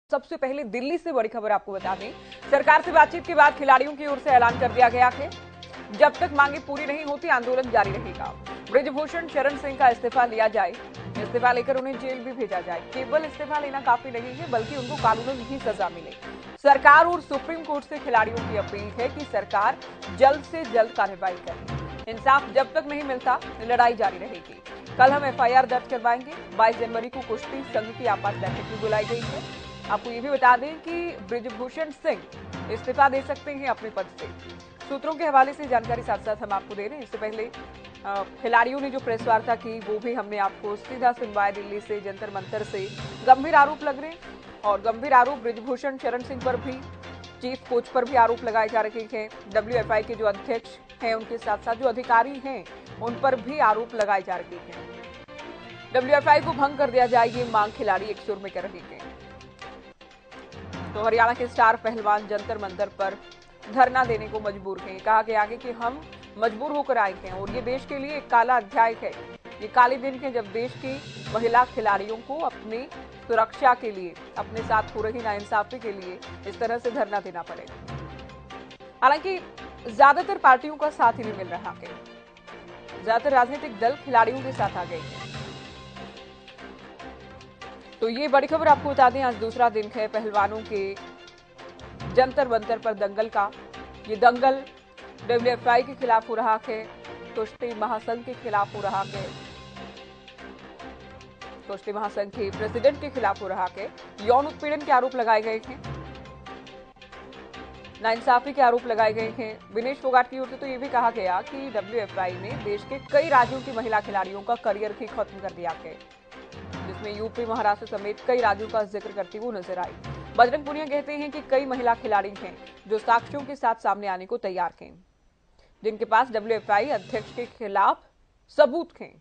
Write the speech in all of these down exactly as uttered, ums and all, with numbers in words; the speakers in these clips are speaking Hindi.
सबसे पहले दिल्ली से बड़ी खबर आपको बता दें। सरकार से बातचीत के बाद खिलाड़ियों की ओर से ऐलान कर दिया गया है जब तक मांगे पूरी नहीं होती आंदोलन जारी रहेगा। ब्रिजभूषण शरण सिंह का इस्तीफा लिया जाए, इस्तीफा लेकर उन्हें जेल भी भेजा जाए। केवल इस्तीफा लेना काफी नहीं है बल्कि उनको कानूनन ही सजा मिले। सरकार और सुप्रीम कोर्ट से खिलाड़ियों की अपील है कि सरकार जल्द से जल्द कार्रवाई करे। इंसाफ जब तक नहीं मिलता लड़ाई जारी रहेगी। कल हम एफ आई आर दर्ज करवाएंगे। बाईस जनवरी को कुश्ती संघ की आपात बैठक भी बुलाई गई है। आपको ये भी बता दें कि ब्रिजभूषण सिंह इस्तीफा दे सकते हैं अपने पद से। सूत्रों के हवाले से जानकारी साथ साथ हम आपको दे रहे हैं। इससे पहले खिलाड़ियों ने जो प्रेस वार्ता की वो भी हमने आपको सीधा सुनवाया। दिल्ली से जंतर मंतर से गंभीर आरोप लग रहे हैं और गंभीर आरोप ब्रिजभूषण शरण सिंह पर भी, चीफ कोच पर भी आरोप लगाए जा रहे हैं। डब्ल्यू एफ आई के जो अध्यक्ष हैं उनके साथ साथ जो अधिकारी हैं उन पर भी आरोप लगाए जा रहे हैं। डब्ल्यू एफ आई को भंग कर दिया जाए, ये मांग खिलाड़ी एक सुर में कर रहे हैं। तो हरियाणा के स्टार पहलवान जंतर मंतर पर धरना देने को मजबूर हैं। कहा गया है कि हम मजबूर होकर आए हैं और ये देश के लिए एक काला अध्याय है। ये काले दिन है जब देश की महिला खिलाड़ियों को अपनी सुरक्षा के लिए, अपने साथ हो रही नाइंसाफी के लिए इस तरह से धरना देना पड़े। हालांकि ज्यादातर पार्टियों का साथ ही नहीं मिल रहा है। ज्यादातर राजनीतिक दल खिलाड़ियों के साथ आ गए हैं। तो ये बड़ी खबर आपको बता दें, आज दूसरा दिन है पहलवानों के जंतर मंतर पर दंगल का। ये दंगल डब्ल्यू एफ आई के खिलाफ हो रहा है, कुश्ती महासंघ के खिलाफ हो रहा है, कुश्ती महासंघ के प्रेसिडेंट के खिलाफ हो रहा है। यौन उत्पीड़न के आरोप लगाए गए हैं, नाइंसाफी के आरोप लगाए गए हैं। विनेश फोगाट की ओर से तो ये भी कहा गया कि डब्ल्यू एफ आई ने देश के कई राज्यों की महिला खिलाड़ियों का करियर ही खत्म कर दिया है, जिसमें यूपी, महाराष्ट्र समेत कई राज्यों का जिक्र करती हुई नजर आई। बजरंग पुनिया कहते हैं कि कई महिला खिलाड़ी हैं जो साक्ष्यों के साथ सामने आने को तैयार हैं, जिनके पास डब्ल्यू एफ आई अध्यक्ष के खिलाफ सबूत हैं।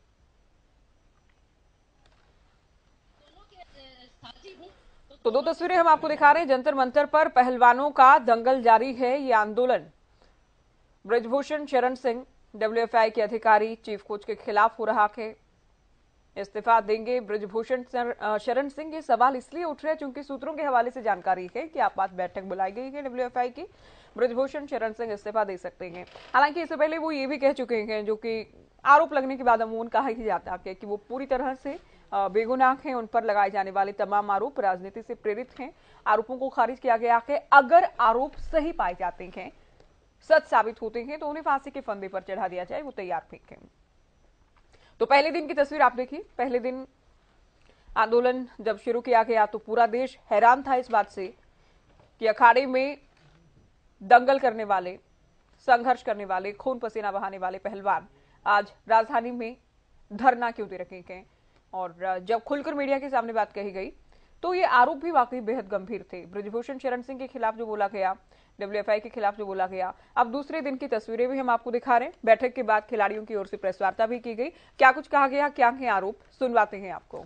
तो दो तस्वीरें हम आपको दिखा रहे हैं। जंतर मंतर पर पहलवानों का दंगल जारी है। ये आंदोलन Brijbhushan Sharan Singh, W F I के अधिकारी, चीफ कोच के खिलाफ हो रहा है। इस्तीफा देंगे ब्रिजभूषण शरण सिंह। ये सवाल इसलिए उठ रहे हैं क्योंकि सूत्रों के हवाले से जानकारी है कि आपात बैठक बुलाई गई है डब्ल्यू एफ आई की। ब्रिजभूषण शरण सिंह इस्तीफा दे सकते हैं। हालांकि इससे पहले वो ये भी कह चुके हैं, जो कि आरोप लगने के बाद अमूमन कहा ही जाता है कि वो पूरी तरह से बेगुनाह हैं। उन पर लगाए जाने वाले तमाम आरोप राजनीति से प्रेरित हैं। आरोपों को खारिज किया गया है। अगर आरोप सही पाए जाते हैं, सच साबित होते हैं, तो उन्हें फांसी के फंदे पर चढ़ा दिया जाए, वो तैयार फेंक हैं। तो पहले दिन की तस्वीर आप देखिए। पहले दिन आंदोलन जब शुरू किया गया तो पूरा देश हैरान था इस बात से कि अखाड़े में दंगल करने वाले, संघर्ष करने वाले, खून पसीना बहाने वाले पहलवान आज राजधानी में धरना क्यों दे रखे हैं। और जब खुलकर मीडिया के सामने बात कही गई तो ये आरोप भी वाकई बेहद गंभीर थे। ब्रिजभूषण शरण सिंह के खिलाफ जो बोला गया, डब्ल्यू एफ आई के खिलाफ जो बोला गया। अब दूसरे दिन की तस्वीरें भी हम आपको दिखा रहे हैं। बैठक के बाद खिलाड़ियों की ओर से प्रेस वार्ता भी की गई। क्या कुछ कहा गया, क्या है आरोप, सुनवाते हैं आपको।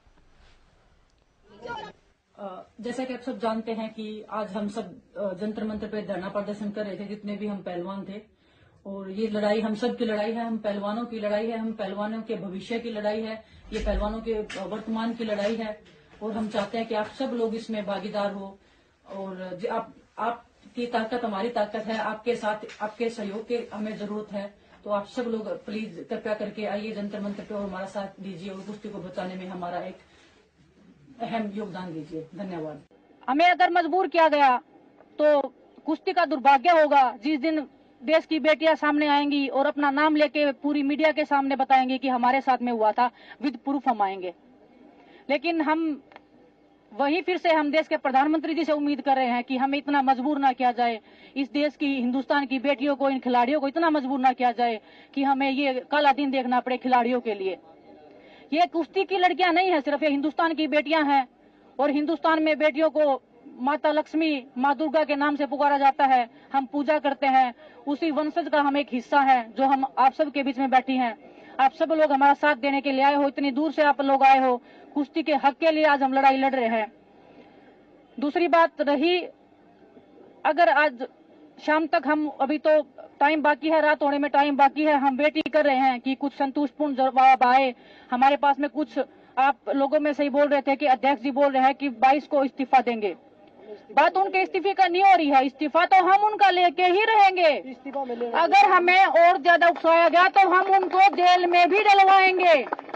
जैसा कि आप सब जानते हैं कि आज हम सब जंतर मंतर पर धरना प्रदर्शन कर रहे थे, जितने भी हम पहलवान थे। और ये लड़ाई हम सब की लड़ाई है, हम पहलवानों की लड़ाई है, हम पहलवानों के भविष्य की लड़ाई है, ये पहलवानों के वर्तमान की लड़ाई है। और हम चाहते हैं कि आप सब लोग इसमें भागीदार हो। और आप आपकी ताकत हमारी ताकत है, आपके साथ आपके सहयोग की हमें जरूरत है। तो आप सब लोग प्लीज कृपया करके आइए जंतर मंतर पे और हमारा साथ दीजिए और कुश्ती को बचाने में हमारा एक अहम योगदान दीजिए। धन्यवाद। हमें अगर मजबूर किया गया तो कुश्ती का दुर्भाग्य होगा जिस दिन देश की बेटियां सामने आएंगी और अपना नाम लेके पूरी मीडिया के सामने बताएंगे कि हमारे साथ में हुआ था, विद प्रूफ हम आएंगे। लेकिन हम वहीं फिर से हम देश के प्रधानमंत्री जी से उम्मीद कर रहे हैं कि हमें इतना मजबूर ना किया जाए, इस देश की, हिंदुस्तान की बेटियों को, इन खिलाड़ियों को इतना मजबूर ना किया जाए कि हमें ये काला दिन देखना पड़े खिलाड़ियों के लिए। ये कुश्ती की लड़कियां नहीं है सिर्फ, ये हिंदुस्तान की बेटियां हैं। और हिंदुस्तान में बेटियों को माता लक्ष्मी, माँ दुर्गा के नाम से पुकारा जाता है। हम पूजा करते हैं, उसी वंशज का हम एक हिस्सा है जो हम आप सब के बीच में बैठी हैं। आप सब लोग हमारा साथ देने के लिए आए हो, इतनी दूर से आप लोग आए हो। कुश्ती के हक के लिए आज हम लड़ाई लड़ रहे हैं। दूसरी बात रही, अगर आज शाम तक हम, अभी तो टाइम बाकी है, रात होने में टाइम बाकी है, हम वेट ही कर रहे हैं कि कुछ संतुष्टपूर्ण जवाब आए, हमारे पास में कुछ आप लोगों में से ही बोल रहे थे कि अध्यक्ष जी बोल रहे हैं कि बाईस को इस्तीफा देंगे। बात उनके इस्तीफे का नहीं हो रही है, इस्तीफा तो हम उनका लेके ही रहेंगे। अगर हमें और ज्यादा उकसाया गया तो हम उनको जेल में भी डलवाएंगे।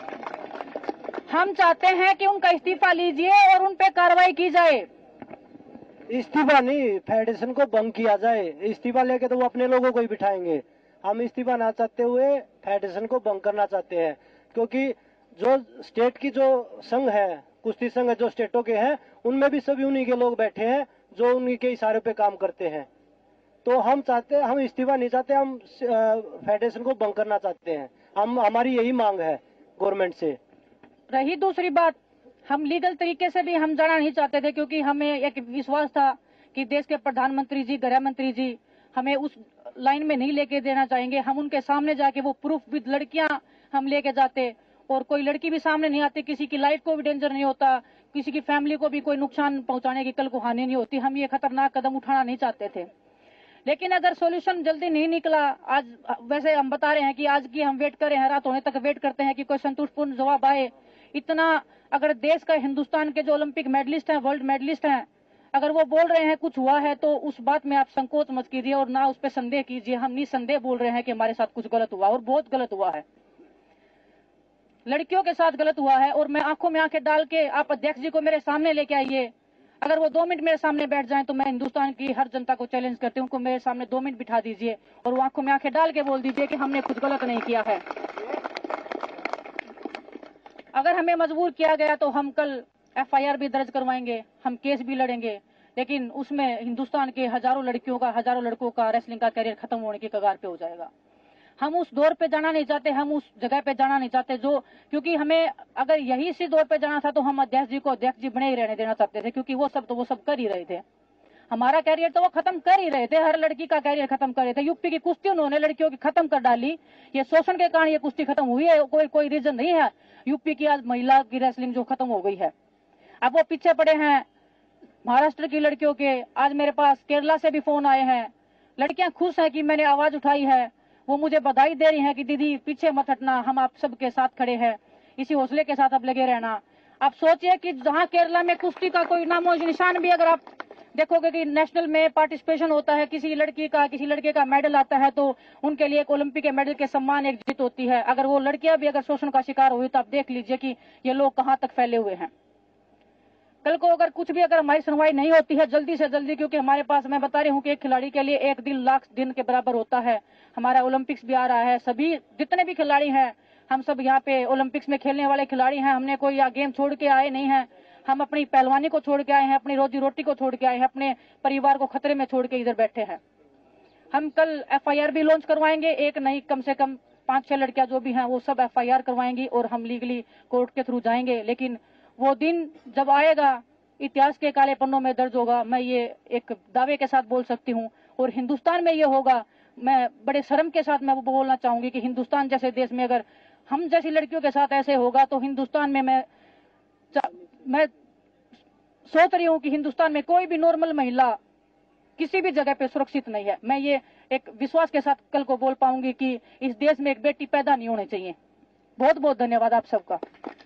हम चाहते हैं कि उनका इस्तीफा लीजिए और उन पे कार्रवाई की जाए। इस्तीफा नहीं, फेडरेशन को भंग किया जाए। इस्तीफा लेके तो वो अपने लोगों को ही बिठाएंगे। हम इस्तीफा ना चाहते हुए फेडरेशन को भंग करना चाहते हैं, क्योंकि जो स्टेट की जो संघ है, कुश्ती संघ जो स्टेटों के हैं, उनमें भी सभी उन्हीं के लोग बैठे हैं जो उन्हीं के इशारे पे काम करते हैं। तो हम चाहते हैं, हम इस्तीफा नहीं चाहते, हम फेडरेशन को भंग करना चाहते हैं। हम हमारी यही मांग है गवर्नमेंट से। रही दूसरी बात, हम लीगल तरीके से भी हम जाना नहीं चाहते थे, क्योंकि हमें एक विश्वास था कि देश के प्रधानमंत्री जी, गृह मंत्री जी हमें उस लाइन में नहीं लेके देना चाहेंगे। हम उनके सामने जाके वो प्रूफ विद लड़कियां हम लेके जाते, और कोई लड़की भी सामने नहीं आती, किसी की लाइफ को भी डेंजर नहीं होता, किसी की फैमिली को भी कोई नुकसान पहुंचाने की कल को हानि नहीं होती। हम ये खतरनाक कदम उठाना नहीं चाहते थे। लेकिन अगर सॉल्यूशन जल्दी नहीं निकला, आज वैसे हम बता रहे हैं कि आज की हम वेट कर रहे हैं, रात होने तक वेट करते हैं कि कोई संतुष्टपूर्ण जवाब आए। इतना अगर देश का, हिंदुस्तान के जो ओलंपिक मेडलिस्ट हैं, वर्ल्ड मेडलिस्ट हैं, अगर वो बोल रहे हैं कुछ हुआ है, तो उस बात में आप संकोच मत कीजिए और ना उस पर संदेह कीजिए। हम निसंदेह बोल रहे हैं कि हमारे साथ कुछ गलत हुआ और बहुत गलत हुआ है, लड़कियों के साथ गलत हुआ है। और मैं आंखों में आंखें डाल के, आप अध्यक्ष जी को मेरे सामने लेके आइए, अगर वो दो मिनट मेरे सामने बैठ जाएं तो मैं हिंदुस्तान की हर जनता को चैलेंज करती हूँ, उनको मेरे सामने दो मिनट बिठा दीजिए और वो आंखों में आंखें डाल के बोल दीजिए कि हमने कुछ गलत नहीं किया है। अगर हमें मजबूर किया गया तो हम कल एफ आई आर भी दर्ज करवाएंगे, हम केस भी लड़ेंगे, लेकिन उसमें हिंदुस्तान के हजारों लड़कियों का, हजारों लड़कों का रेसलिंग का करियर खत्म होने की कगार पे हो जाएगा। हम उस दौर पे जाना नहीं चाहते, हम उस जगह पे जाना नहीं चाहते जो, क्योंकि हमें अगर यही इसी दौर पे जाना था तो हम अध्यक्ष जी को अध्यक्ष जी बने ही रहने देना चाहते थे, क्योंकि वो सब तो वो सब कर ही रहे थे। हमारा कैरियर तो वो खत्म कर ही रहे थे, हर लड़की का कैरियर खत्म कर रहे थे। यूपी की कुश्ती उन्होंने लड़कियों की खत्म कर डाली, ये शोषण के कारण ये कुश्ती खत्म हुई है, कोई कोई रीजन नहीं है यूपी की आज महिला की रेसलिंग जो खत्म हो गई है। अब वो पीछे पड़े हैं महाराष्ट्र की लड़कियों के। आज मेरे पास केरला से भी फोन आए हैं, लड़कियां खुश हैं कि मैंने आवाज उठाई है, वो मुझे बधाई दे रही हैं कि दीदी पीछे मत हटना, हम आप सबके साथ खड़े हैं, इसी हौसले के साथ आप लगे रहना। आप सोचिए कि जहां केरला में कुश्ती का कोई नामो निशान भी, अगर आप देखोगे कि नेशनल में पार्टिसिपेशन होता है, किसी लड़की का किसी लड़के का मेडल आता है तो उनके लिए एक ओलंपिक के मेडल के सम्मान एक जीत होती है। अगर वो लड़कियां भी अगर शोषण का शिकार हुई तो आप देख लीजिए कि ये लोग कहां तक फैले हुए हैं। कल को अगर कुछ भी, अगर हमारी सुनवाई नहीं होती है जल्दी से जल्दी, क्योंकि हमारे पास, मैं बता रही हूँ कि एक खिलाड़ी के लिए एक दिन लाख दिन के बराबर होता है। हमारा ओलंपिक्स भी आ रहा है, सभी जितने भी खिलाड़ी हैं, हम सब यहाँ पे ओलंपिक्स में खेलने वाले खिलाड़ी हैं। हमने कोई यहाँ गेम छोड़ के आए नहीं है, हम अपनी पहलवानी को छोड़ के आए हैं, अपनी रोजी रोटी को छोड़ के आए हैं, अपने परिवार को खतरे में छोड़ के इधर बैठे हैं। हम कल एफ आई आर भी लॉन्च करवाएंगे, एक नहीं कम से कम पांच छह लड़कियां जो भी हैं वो सब एफ आई आर करवाएंगी और हम लीगली कोर्ट के थ्रू जाएंगे। लेकिन वो दिन जब आएगा, इतिहास के काले पन्नों में दर्ज होगा, मैं ये एक दावे के साथ बोल सकती हूँ। और हिंदुस्तान में ये होगा, मैं बड़े शर्म के साथ मैं वो बोलना चाहूंगी कि हिंदुस्तान जैसे देश में अगर हम जैसी लड़कियों के साथ ऐसे होगा तो हिंदुस्तान में, मैं मैं सोच रही हूँ कि हिंदुस्तान में कोई भी नॉर्मल महिला किसी भी जगह पे सुरक्षित नहीं है। मैं ये एक विश्वास के साथ कल को बोल पाऊंगी कि इस देश में एक बेटी पैदा नहीं होनी चाहिए। बहुत बहुत धन्यवाद आप सबका।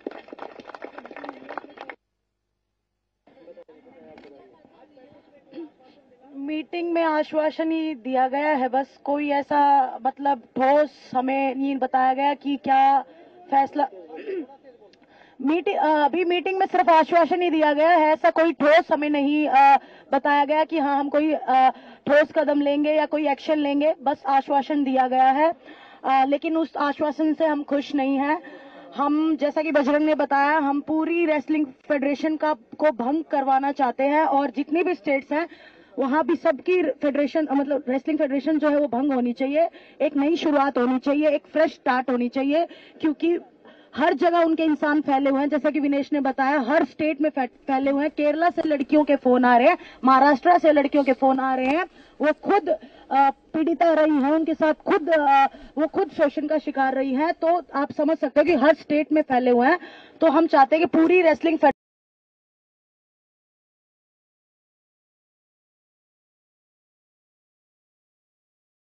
मीटिंग में आश्वासन ही दिया गया है, बस कोई ऐसा मतलब ठोस हमें नहीं बताया गया कि क्या फैसला। मीटिंग अभी मीटिंग में सिर्फ आश्वासन ही दिया गया है, ऐसा कोई ठोस हमें नहीं आ, बताया गया कि हाँ हम कोई आ, ठोस कदम लेंगे या कोई एक्शन लेंगे, बस आश्वासन दिया गया है। आ, लेकिन उस आश्वासन से हम खुश नहीं हैं। हम, जैसा कि बजरंग ने बताया, हम पूरी रेसलिंग फेडरेशन का को भंग करवाना चाहते हैं और जितनी भी स्टेट्स हैं वहां भी सबकी फेडरेशन, मतलब रेसलिंग फेडरेशन जो है वो भंग होनी चाहिए। एक नई शुरुआत होनी चाहिए, एक फ्रेश स्टार्ट होनी चाहिए, क्योंकि हर जगह उनके इंसान फैले हुए हैं। जैसा कि विनेश ने बताया, हर स्टेट में फैले हुए हैं। केरला से लड़कियों के फोन आ रहे हैं, महाराष्ट्र से लड़कियों के फोन आ रहे हैं, वो खुद पीड़िता रही हैं, उनके साथ खुद आ, वो खुद शोषण का शिकार रही हैं। तो आप समझ सकते हो कि हर स्टेट में फैले हुए हैं। तो हम चाहते हैं कि पूरी रेसलिंग